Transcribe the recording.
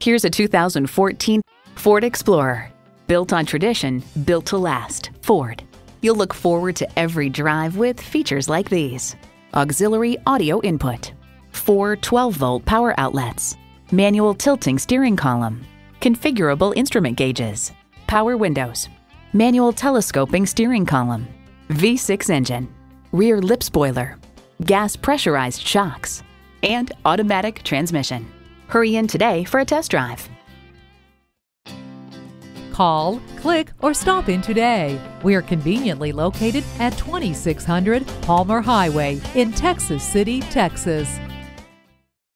Here's a 2014 Ford Explorer. Built on tradition, built to last. Ford. You'll look forward to every drive with features like these: auxiliary audio input, 4 12-volt power outlets, manual tilting steering column, configurable instrument gauges, power windows, manual telescoping steering column, V6 engine, rear lip spoiler, gas pressurized shocks, and automatic transmission. Hurry in today for a test drive. Call, click, or stop in today. We are conveniently located at 2600 Palmer Highway in Texas City, Texas.